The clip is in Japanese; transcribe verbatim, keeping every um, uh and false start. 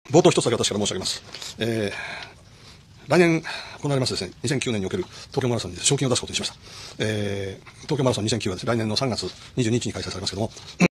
冒頭一つだけ私から申し上げます。えー、来年行われますですね、にせんきゅうねんにおける東京マラソンに賞金を出すことにしました。えー、東京マラソンにせんきゅうはですね、来年のさんがつにじゅうににちに開催されますけども、